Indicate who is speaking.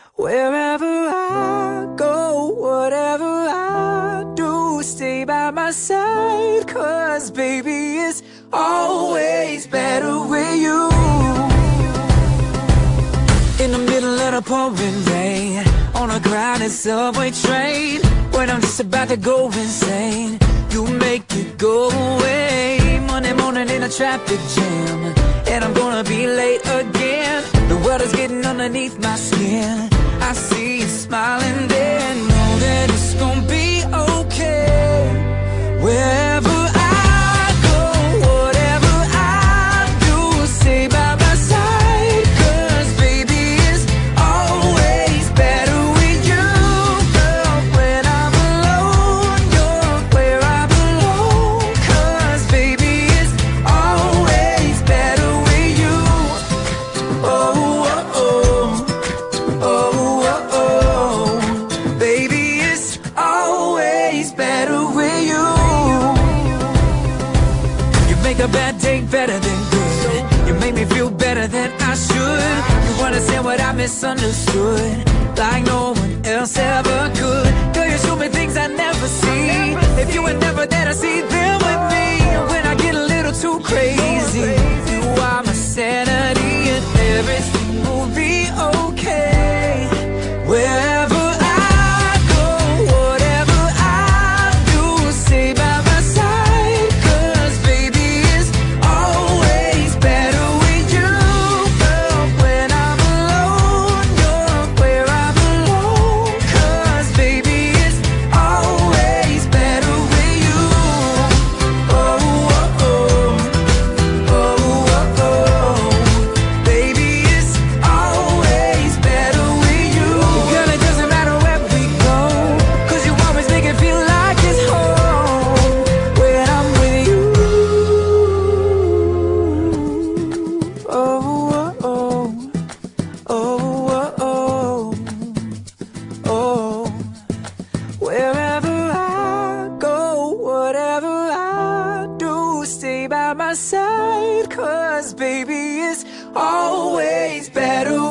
Speaker 1: Wherever I go, whatever I do, stay by my side, 'cause baby, it's always better with you. In the middle of the pouring rain, on a crowded subway train, when I'm just about to go insane, you make it go away. Monday morning in a traffic jam, and I'm gonna be late again. The world is getting underneath my skin. I see you smiling there, know that it's gonna be okay. Wherever I go, whatever I do, stay by my side, 'cause baby, it's always better with you. Girl, when I'm alone, you're where I belong, 'cause baby, it's always better with you. Oh, oh, oh, oh, oh, oh. Baby, it's always better with you. You make a bad day better than good. You make me feel better than I should. You understand what I misunderstood, like no one else ever could. Girl, you show me things I never see. If you were never there to see them with me, when I get a little too crazy, you are my sanity, and everything will be okay. Wherever I go, whatever I do, stay by my side, 'cause baby, it's always better with you. Girl, when I'm alone, you're where I belong, 'cause baby, it's always better with you. Oh, oh, oh, oh, oh, oh. Baby, it's always better with you. Girl, it doesn't matter where we go, 'cause you always make it feel like it's home when I'm with you. Oh, oh, oh, oh, oh, oh. Wherever I go, whatever I do, stay by my side, 'cause baby, it's always better